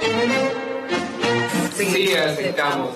Sí, aceptamos.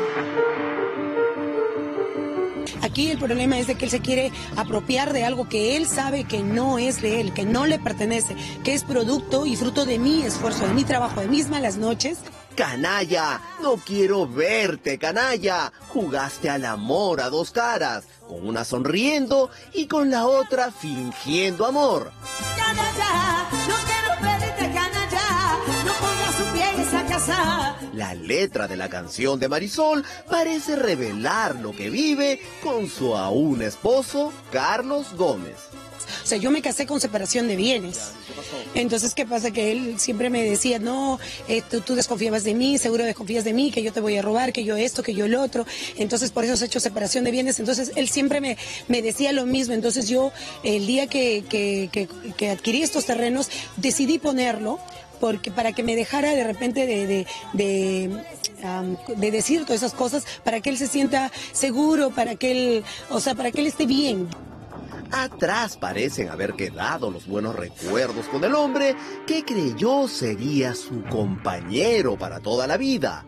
Aquí el problema es de que él se quiere apropiar de algo que él sabe que no es de él, que no le pertenece, que es producto y fruto de mi esfuerzo, de mi trabajo, de mis malas noches. Canalla, no quiero verte, canalla. Jugaste al amor a dos caras, con una sonriendo y con la otra fingiendo amor. Canalla, no quiero pedirte canalla, no pongas su pie en esa casa. La letra de la canción de Marisol parece revelar lo que vive con su aún esposo, Carlos Gómez. O sea, yo me casé con separación de bienes. Entonces, ¿qué pasa? Que él siempre me decía, no, tú desconfiabas de mí, seguro desconfías de mí, que yo te voy a robar, que yo esto, que yo el otro. Entonces, por eso has hecho separación de bienes. Entonces, él siempre me decía lo mismo. Entonces, yo, el día que adquirí estos terrenos, decidí ponerlo porque para que me dejara de repente de decir todas esas cosas, para que él se sienta seguro, para que él esté bien. Atrás parecen haber quedado los buenos recuerdos con el hombre que creyó sería su compañero para toda la vida.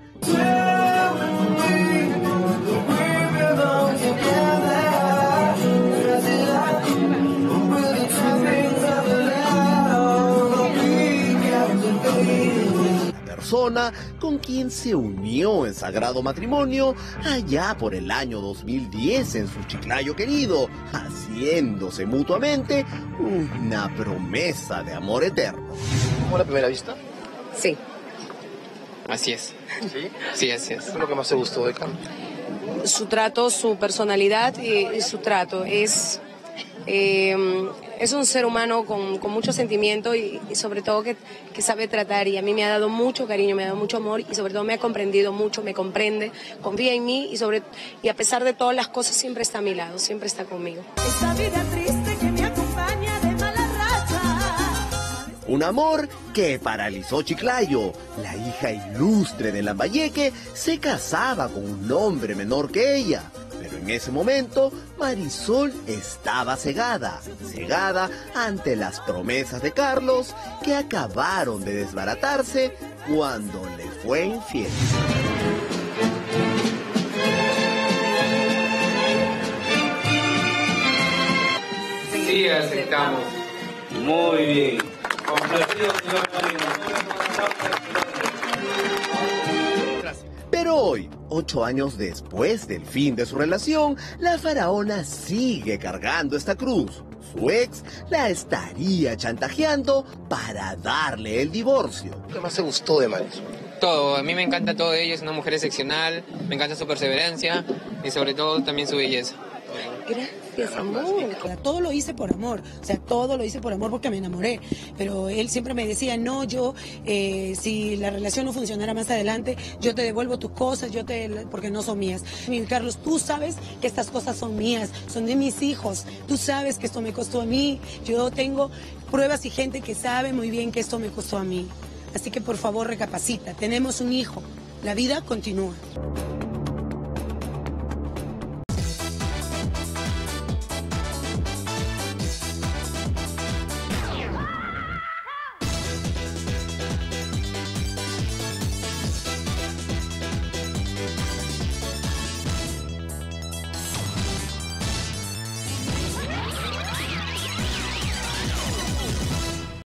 Persona con quien se unió en sagrado matrimonio allá por el año 2010 en su Chiclayo querido, haciéndose mutuamente una promesa de amor eterno. ¿Cómo la primera vista? Sí. Así es. ¿Sí? Sí, así es. ¿Qué es lo que más te gustó de Carlos? Su trato, su personalidad y su trato. Es un ser humano con mucho sentimiento y sobre todo que sabe tratar, y a mí me ha dado mucho cariño, me ha dado mucho amor y sobre todo me ha comprendido mucho, me comprende, confía en mí y a pesar de todas las cosas siempre está a mi lado, siempre está conmigo. Esta vida triste que me acompaña de mala racha. Un amor que paralizó Chiclayo. La hija ilustre de Lambayeque se casaba con un hombre menor que ella. Pero en ese momento, Marisol estaba cegada ante las promesas de Carlos que acabaron de desbaratarse cuando le fue infiel. Sí, aceptamos. Muy bien. Pero hoy, 8 años después del fin de su relación, la faraona sigue cargando esta cruz. Su ex la estaría chantajeando para darle el divorcio. ¿Qué más te gustó de Marisol? Todo, a mí me encanta todo de ella, es una mujer excepcional, me encanta su perseverancia y sobre todo también su belleza. Gracias, amor. Todo lo hice por amor, o sea, todo lo hice por amor porque me enamoré, pero él siempre me decía, no, yo, si la relación no funcionara más adelante, yo te devuelvo tus cosas, porque no son mías. Mi Carlos, tú sabes que estas cosas son mías, son de mis hijos, tú sabes que esto me costó a mí, yo tengo pruebas y gente que sabe muy bien que esto me costó a mí. Así que por favor recapacita, tenemos un hijo, la vida continúa.